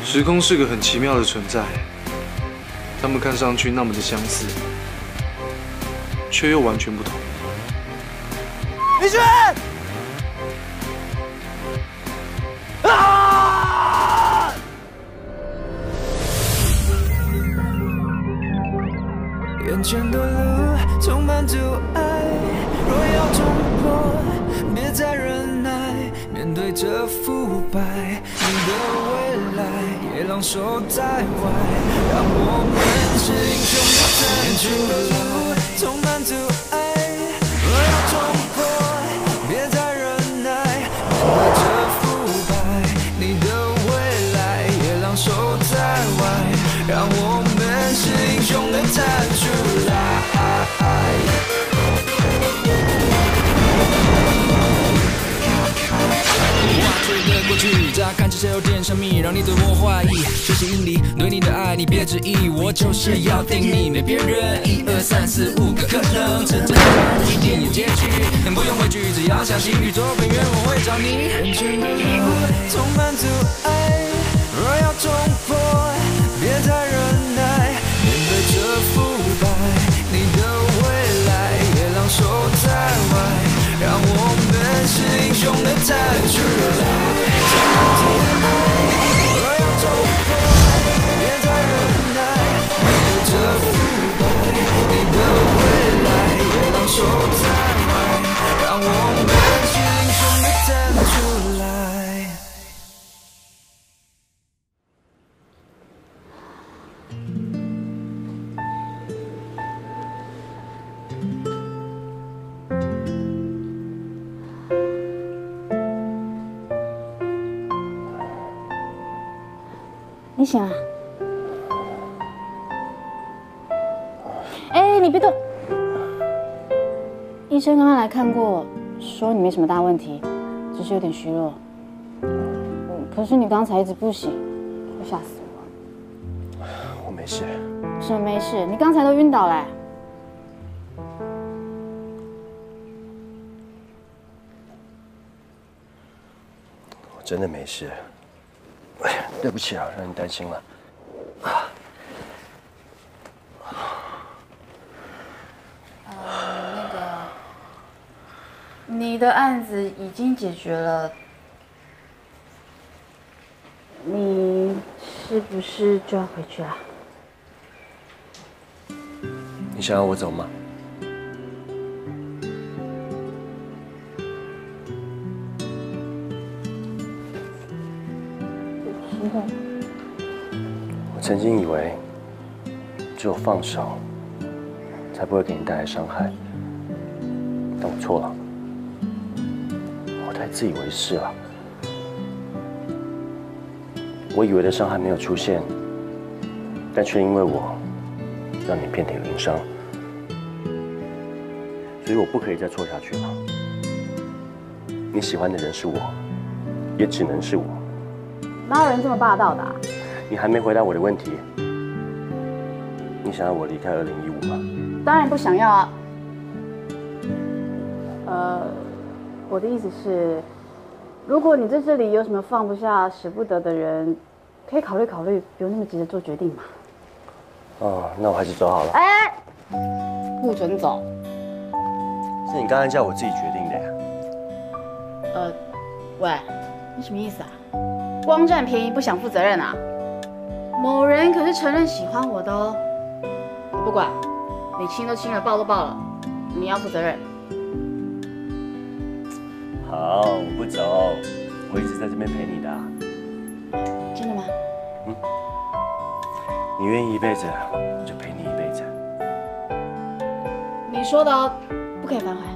时空是个很奇妙的存在，它们看上去那么的相似，却又完全不同。 李轩！啊！眼前的路充满阻碍，若要冲破，别再忍耐，面对这腐败，你的未来也浪手在外，让我们是英雄的站出来。充满阻碍，若要冲破，别再忍耐，面对这腐败，你的未来也浪手在外，让我们是英雄的站出来。过去的过去，乍看起来有点神秘，让你对我怀疑。这些引力对你的爱，你别质疑，我就是要定你，没别人。1、2、3、4、5个可能，真正的一定有结局，不用畏惧，只要相信宇宙永远我会找你。人生的路充满阻碍，若要冲破，别再忍耐，面对这腐败，你的未来也浪手在外，让我们是英雄的站出来。若要冲破，别再忍耐，面对这腐败，你的未来也浪手在外，让我们是英雄的站出来。 你醒了？哎，你别动！医生刚刚来看过，说你没什么大问题，只是有点虚弱。可是你刚才一直不醒，会吓死我。 我没事。 什么没事？你刚才都晕倒了。 我真的没事。哎呀，对不起啊，让你担心了。 那个，你的案子已经解决了，你是不是就要回去啊？ 你想要我走吗？我曾经以为，只有放手，才不会给你带来伤害，但我错了，我太自以为是了。我以为的伤害没有出现，但却因为我让你遍体鳞伤，所以我不可以再错下去了。你喜欢的人是我，也只能是我。 哪有人这么霸道的啊？ 你还没回答我的问题。你想要我离开2015吗？ 当然不想要啊。我的意思是，如果你在这里有什么放不下、舍不得的人，可以考虑考虑，不用那么急着做决定嘛。 哦，那我还是走好了。 哎，不准走。 是你刚才叫我自己决定的呀。 喂，你什么意思啊？光占便宜不想负责任啊？某人可是承认喜欢我的哦。我不管，你亲都亲了，抱都抱了，你要负责任。 好，我不走，我一直在这边陪你的。 真的吗？ 嗯。你愿意一辈子，我就陪你一辈子。 你说的哦，不可以反悔。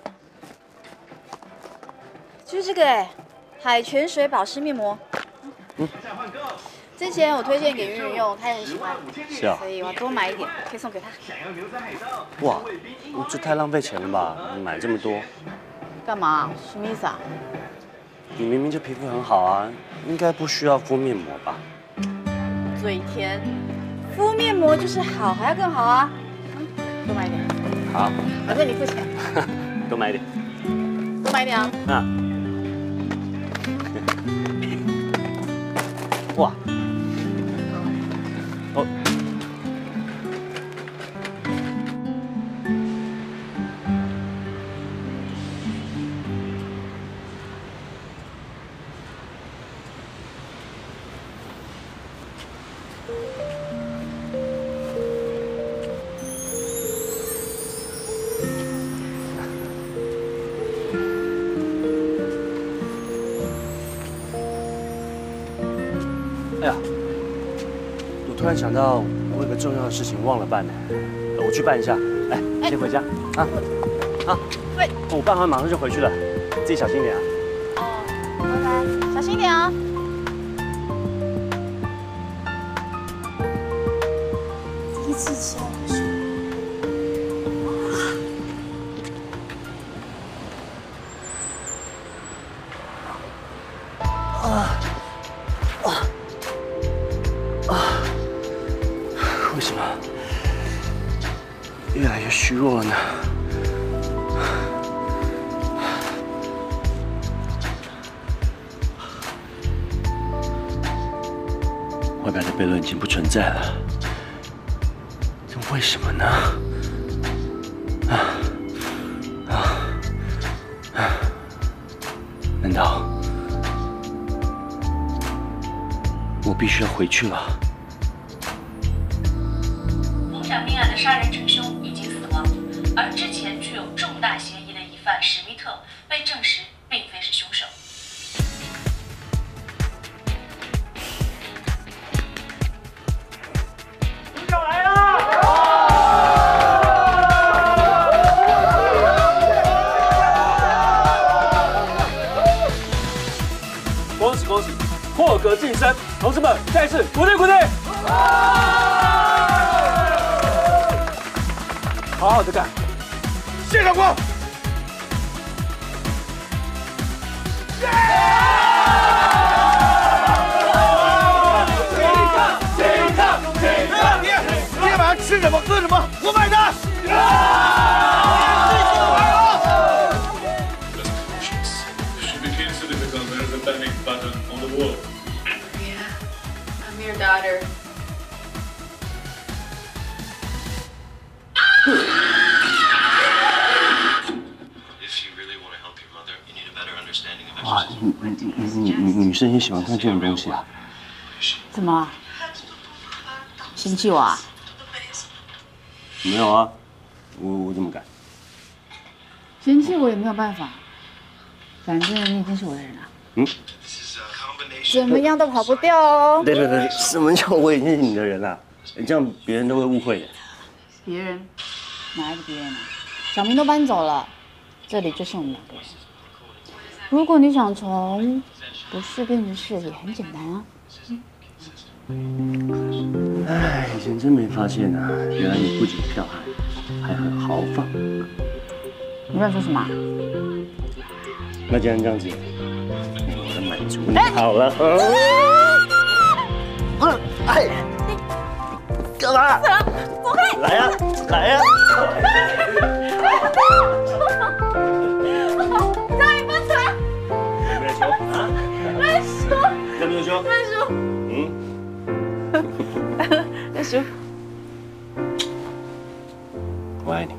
就是这个海泉水保湿面膜， 之前我推荐给云云用，她也很喜欢， 是啊。 所以我要多买一点，可以送给她。 哇，这太浪费钱了吧？你买这么多， 干嘛？什么意思啊？ 你明明就皮肤很好啊，应该不需要敷面膜吧？ 嘴甜，敷面膜就是好，还要更好啊。多买一点。 好， 反正你付钱。 多买一点。 多买一点啊。 啊。哇。哦。哎呀，我突然想到，我有个重要的事情忘了办呢，我去办一下。哎，先回家啊啊！ 喂， 我办完马上就回去了，自己小心点啊。 哦，拜拜，小心点啊。第一次吃到的是。 为什么越来越虚弱了呢？外表的悖论已经不存在了，这为什么呢？难道我必须要回去了？ 影响命案的杀人真凶已经死亡，而之前具有重大嫌疑的疑犯史密特被证实并非是凶手。 警长来了！恭喜恭喜，破格晋升，同志们，再次鼓励鼓励！好好的干，谢长官。今天晚上吃什么喝什么，我买单。 She became silly because there is a panic button on the wall. Yeah, I'm your daughter. If you really want to help your mother, you need a better understanding of 哇， exercise. 女生也喜欢看这种东西啊？ 怎么？嫌弃我啊？ 没有啊，我怎么敢？ 嫌弃我也没有办法，反正你已经是我的人了。 嗯。 This is a combination. 怎么样都跑不掉哦。 对，什么叫我已经是你的人了？这样别人都会误会的。 别人？哪一个别人啊？小明都搬走了，这里就剩我们两个人。如果你想从不是变成是，也很简单啊。 哎，以前真没发现啊，原来你不仅剽悍，还很豪放。 你在说什么？ 那既然这样子，我来满足你好了。哎，干嘛？ 走开！ 来呀，来呀！ 让你分财！ 有没有球啊？ 认输！ 有没有球？ 认输！认输！ 我爱你。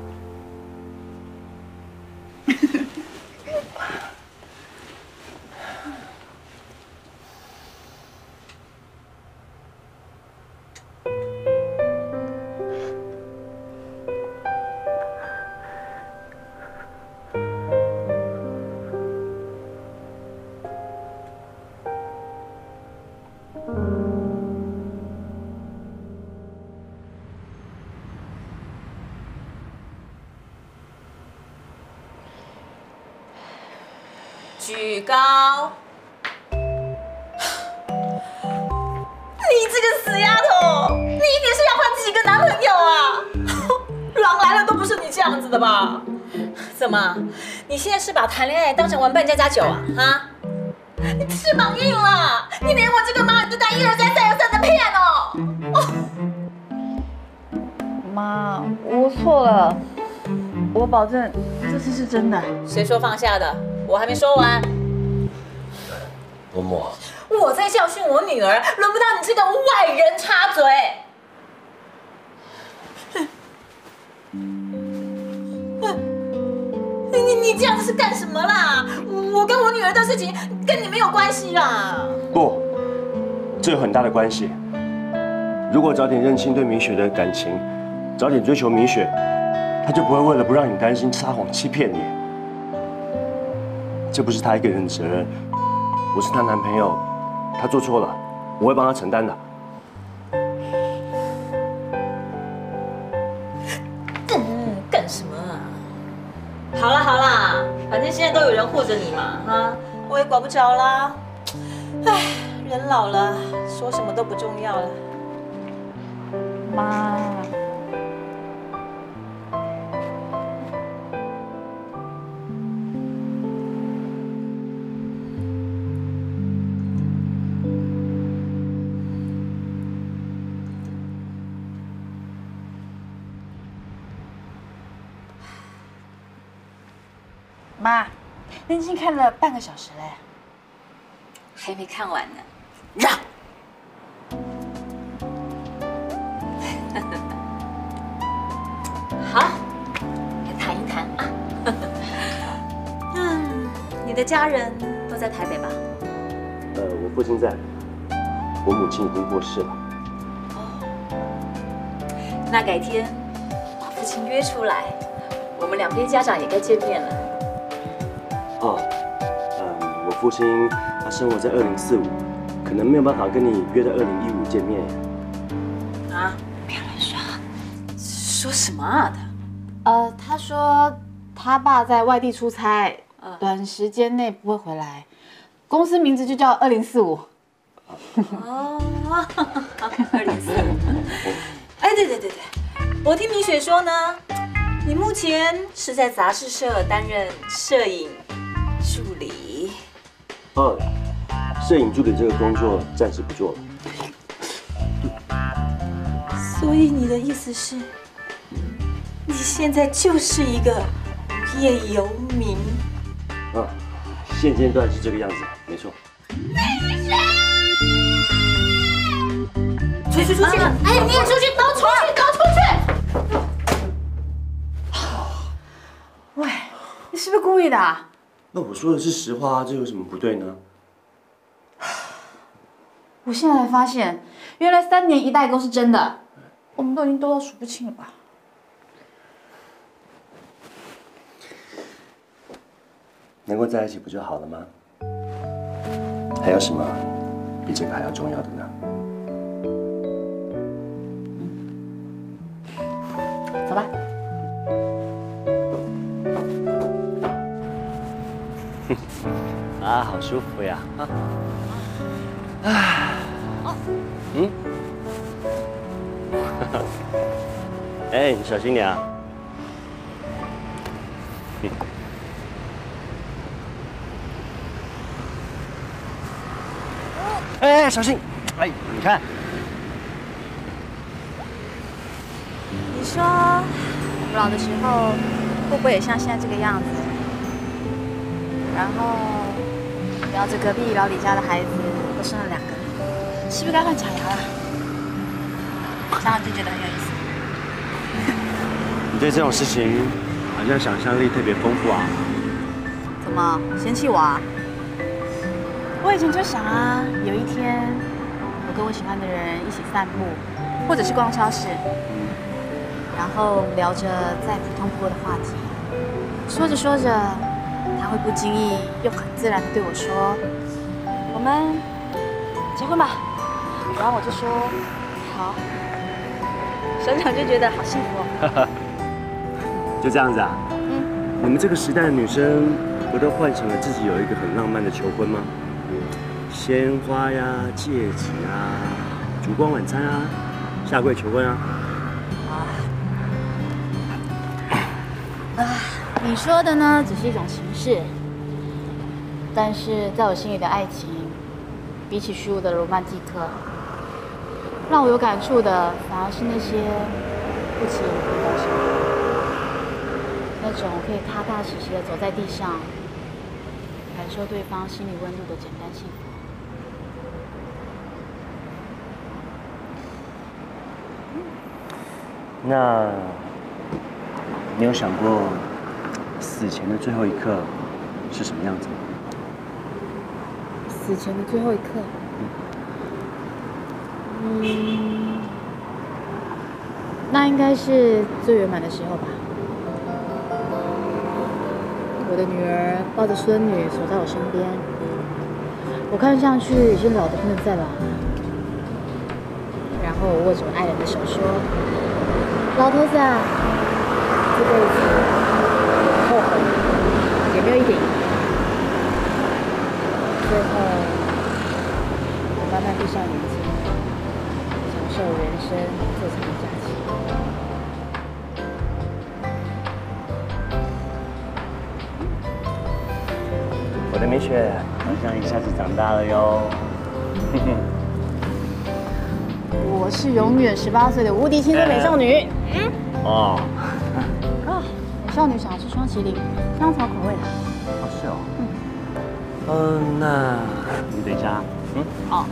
举高， 的吧？怎么？你现在是把谈恋爱当成玩扮家家酒啊？啊？你翅膀硬了，你连我这个妈你都当1、2、3、3有3的骗哦！ 妈，我错了，我保证这次是真的。 谁说放下的？我还没说完。 嬷嬷， 我在教训我女儿，轮不到你这个外人插嘴。你这样子是干什么啦？我跟我女儿的事情跟你没有关系啦。 不，这有很大的关系。如果早点认清对米雪的感情，早点追求米雪，他就不会为了不让你担心撒谎欺骗你。这不是他一个人的责任，我是她男朋友，他做错了，我会帮他承担的。 干什么啊？好啦好啦，反正现在都有人护着你嘛，啊，我也管不着啦。唉，人老了，说什么都不重要了。 妈，妈，你已经看了半个小时嘞， 还没看完呢，让。好，来谈一谈啊。你的家人都在台北吧？ 我父亲在，我母亲已经过世了。 那改天把父亲约出来，我们两边家长也该见面了。 我父亲他生活在2045，可能没有办法跟你约在2015见面。 啊，不要乱说。说什么啊他说他爸在外地出差，短时间内不会回来，公司名字就叫2045。 哦，2045。哎，对，我听米雪说呢，你目前是在杂志社担任摄影助理。 摄影助理这个工作暂时不做了。 所以你的意思是，你现在就是一个无业游民？ 现阶段是这个样子，没错。 出去！哎呀，你也出去，都出去！ 喂，你是不是故意的啊？ 那我说的是实话，这有什么不对呢？ 我现在才发现，原来3年一代沟是真的，我们都已经多到数不清了吧？ 能够在一起不就好了吗？还有什么比这个还要重要的呢？ 走吧。 好舒服呀！哎，你小心点啊！哎，小心！哎，你看， 你说我们老的时候会不会也像现在这个样子？然后聊着隔壁老李家的孩子都生了2个，是不是该换假牙了？想想就觉得很有意思。 你对这种事情好像想象力特别丰富啊！ 怎么嫌弃我啊？我以前就想啊，有一天我跟我喜欢的人一起散步，或者是逛超市，然后聊着再普通不过的话题，说着说着，他会不经意又很自然地对我说：“我们结婚吧。”然后我就说：“好。”想想就觉得好幸福哦。 就这样子啊？你们这个时代的女生不都幻想了自己有一个很浪漫的求婚吗？鲜花呀，戒指啊，烛光晚餐啊，下跪求婚啊。 你说的呢，只是一种形式，但是在我心里的爱情，比起虚无的罗曼蒂克，让我有感触的反而是那些不起眼的平凡生活，那种可以踏踏实实的走在地上，感受对方心里温度的简单幸福。 那你有想过死前的最后一刻是什么样子吗？ 死前的最后一刻，那应该是最圆满的时候吧。我的女儿抱着孙女守在我身边，我看上去已经老得不能再老了。然后我握着我爱人的手说：“老头子啊，这辈子有后悔也没有一点遗憾。”最后，我慢慢闭上眼睛，享受人生最长的假期。 我的美雪好像一下子长大了哟。 我是永远18岁的无敌青春美少女。 哦。 美少女想要吃双麒麟，香草口味的。 哦，是哦。那你等一下。 好。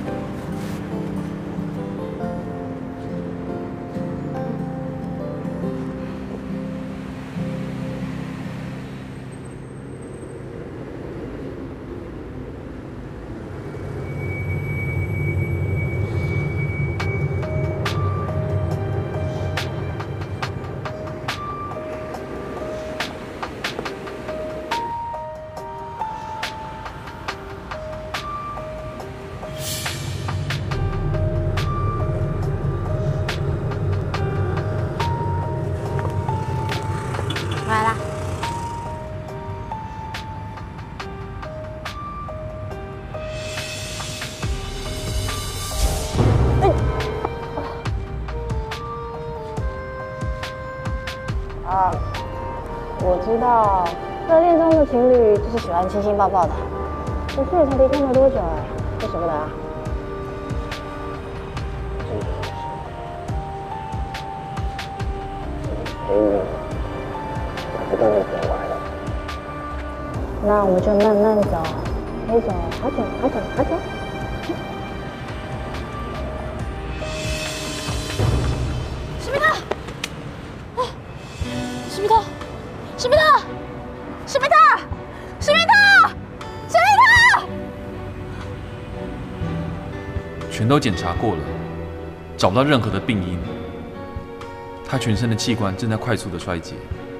来啦！我知道热恋中的情侣就是喜欢亲亲抱抱的，可是也才离开没多久哎，会舍不得啊？ 陪你。不跟你走完了， 那我们就慢慢走，可以走好久好久好久。史密特！哦，史密特！史密特！史密特！史密特！史密特！ 全都检查过了，找不到任何的病因。他全身的器官正在快速的衰竭。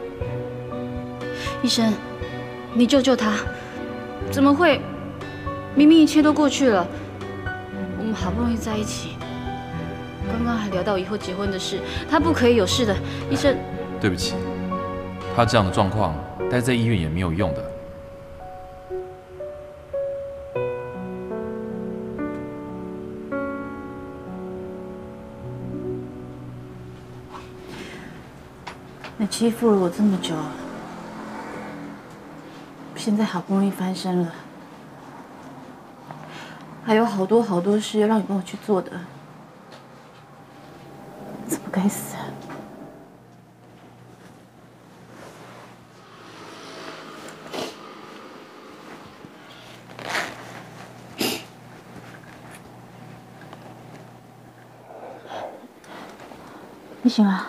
医生，你救救他！怎么会？明明一切都过去了，我们好不容易在一起，刚刚还聊到以后结婚的事，他不可以有事的。医生， 对不起，他这样的状况待在医院也没有用的。 你欺负了我这么久。现在好不容易翻身了，还有好多事要让你帮我去做的，怎么该死啊！你醒了。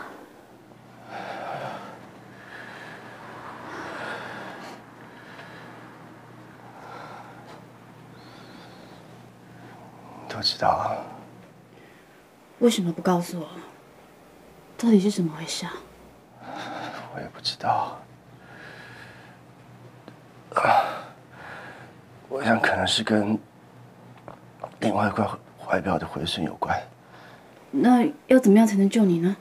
都知道了。 为什么不告诉我？到底是怎么回事啊？ 我也不知道。我想可能是跟另外一块怀表的回声有关。 那要怎么样才能救你呢？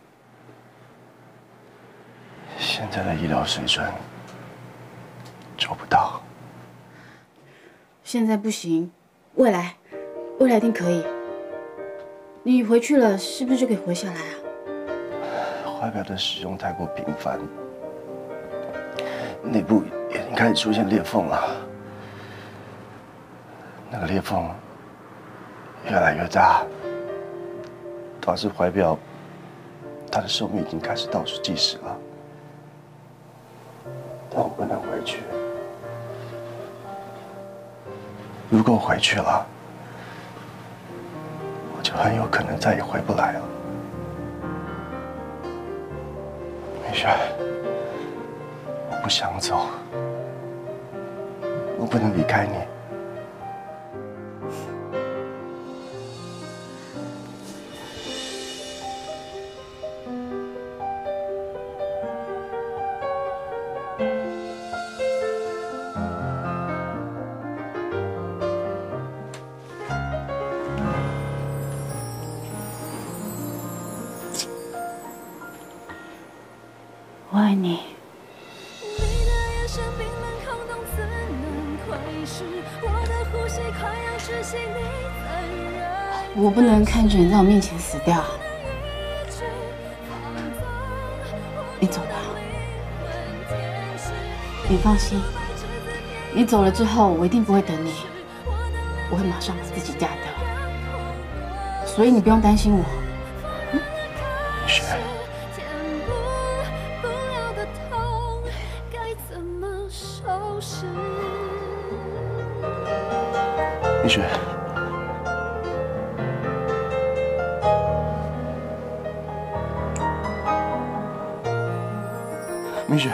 现在的医疗水准做不到。 现在不行，未来一定可以。你回去了，是不是就可以活下来啊？ 怀表的使用太过频繁， 内部已经开始出现裂缝了，那个裂缝越来越大，导致怀表它的寿命已经开始倒数计时了。但我不能回去，如果我回去了，我就很有可能再也回不来了。美雪，我不想走，我不能离开你。 我爱你。我不能看着你在我面前死掉。你走吧，你放心，你走了之后，我一定不会等你，我会马上把自己嫁掉，所以你不用担心我。 雪。蜜雪，蜜雪，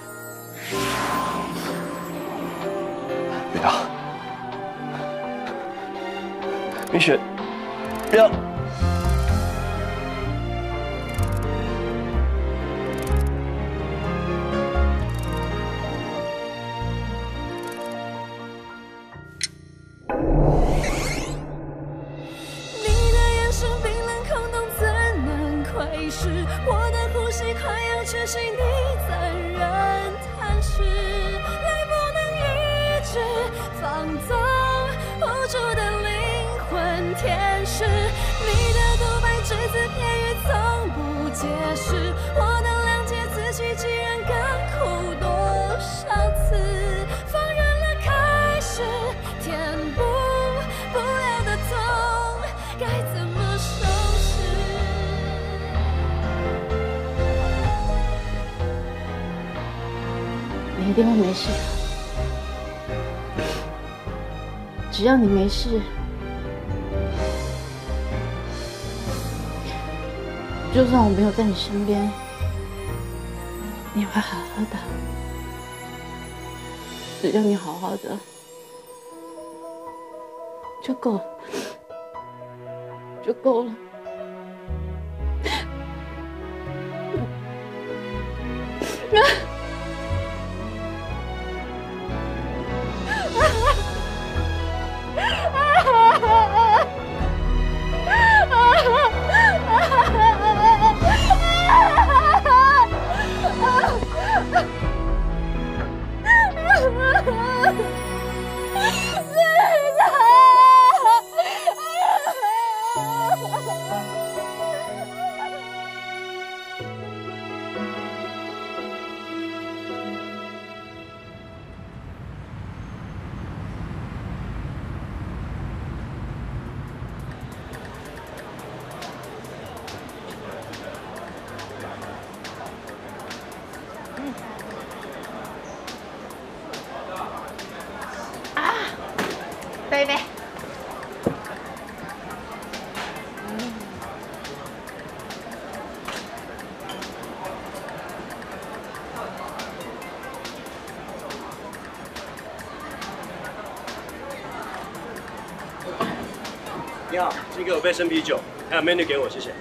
别打！蜜雪，不要！ 你一定会没事的，只要你没事，就算我没有在你身边，你也会好好的。只要你好好的就够了，就够了。 喝一杯。 你好，请给我杯生啤酒，还有 menu 给我，谢谢。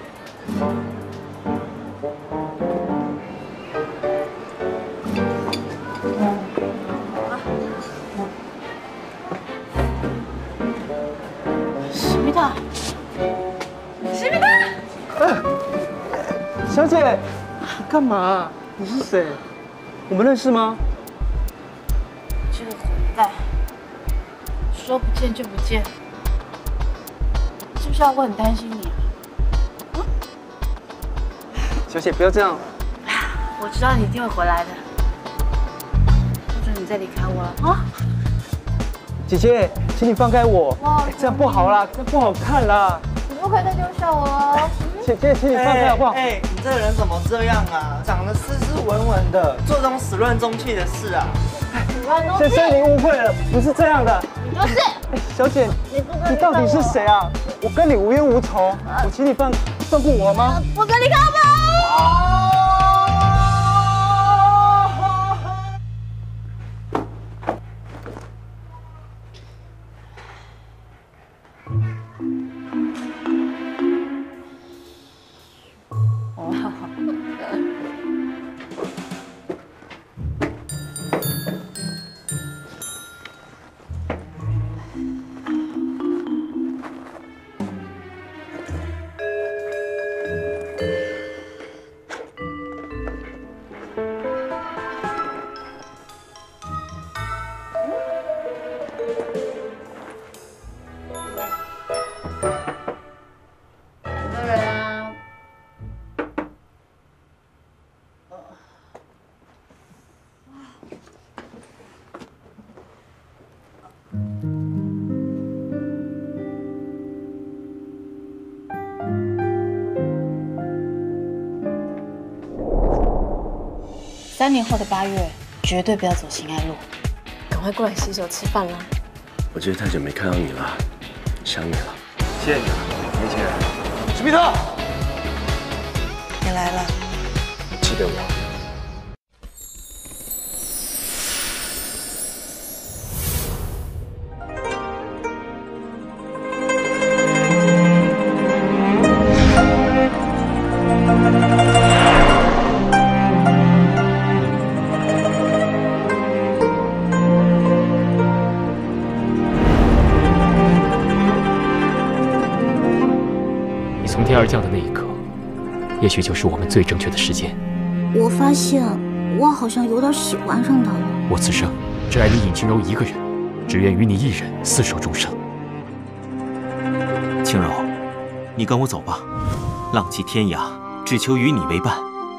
史密特， 史密特， 小姐，干嘛？你是谁？我们认识吗？ 这个混蛋，说不见就不见。 是不是我很担心你啊？ 小姐，不要这样。 我知道你一定会回来的。 再离开我了啊！ 姐姐，请你放开我，这样不好啦，这样不好看啦。 你不可以再丢下我了。 姐姐，请你放开好不好？ 你这个人怎么这样啊？长得斯斯文文的，做这种始乱终弃的事啊！ 先生，您误会了，不是这样的。 你就是。 小姐，你到底是谁啊？我跟你无冤无仇，我请你放过我吗？ 不准离开我！3年后的8月，绝对不要走心爱路。 赶快过来洗手吃饭啦！ 我记得太久没看到你了，想你了。 谢谢你，没钱。 史密特， 你来了， 记得我。 从天而降的那一刻，也许就是我们最正确的时间。 我发现我好像有点喜欢上他了。 我此生只爱你尹晴柔一个人，只愿与你一人厮守终生。 晴柔，你跟我走吧，浪迹天涯，只求与你为伴。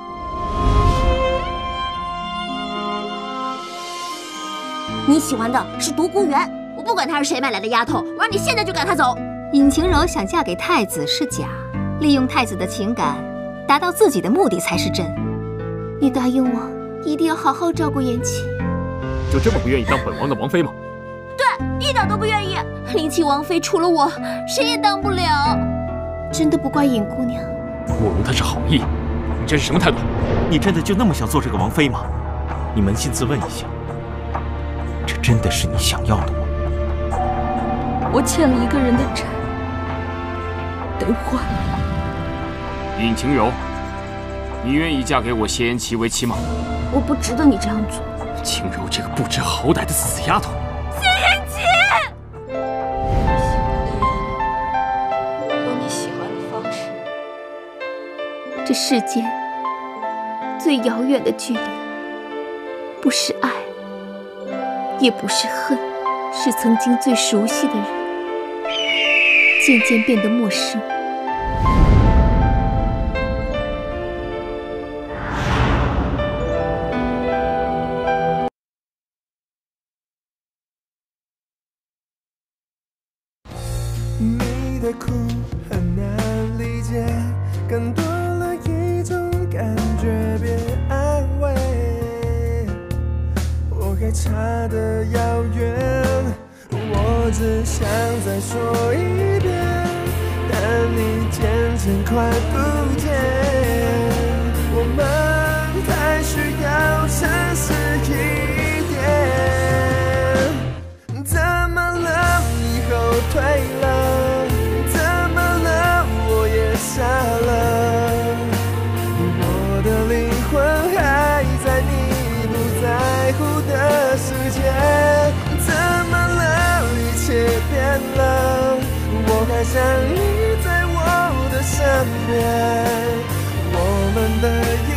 你喜欢的是独孤远，我不管他是谁买来的丫头，我让你现在就赶他走。 尹晴柔想嫁给太子是假，利用太子的情感，达到自己的目的才是真。 你答应我，一定要好好照顾延琪。 就这么不愿意当本王的王妃吗？ 对，一点都不愿意。林齐王妃除了我，谁也当不了。真的不怪尹姑娘。 慕容他是好意，你这是什么态度？ 你真的就那么想做这个王妃吗？你扪心自问一下，这真的是你想要的吗？ 我欠了一个人的债，得还。 尹晴柔，你愿意嫁给我谢延琪为妻吗？ 我不值得你这样做。 晴柔这个不知好歹的死丫头！ 谢延琪， 有你喜欢的方式。 这世间最遥远的距离，不是爱，也不是恨，是曾经最熟悉的人，渐渐变得陌生。 你的苦很难理解，更多了一种感觉，别安慰。我还差得遥远，我只想再说一遍，但你渐渐快不见。我们太需要诚实一点。怎么了？你后退了？傻了，我的灵魂还在你不在乎的世界。怎么了？一切变了，我还想你在我的身边。我们的